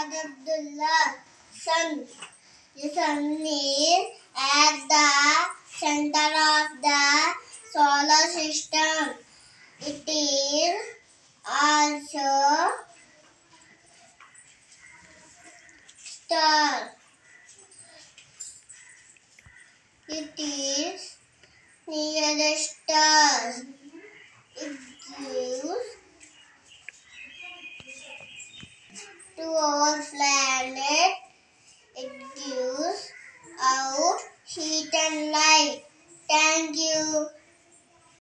Abdullah, sun. The sun is at the center of the solar system. It is also star. It is near the stars. It gives to our planet. It gives out heat and light. Thank you.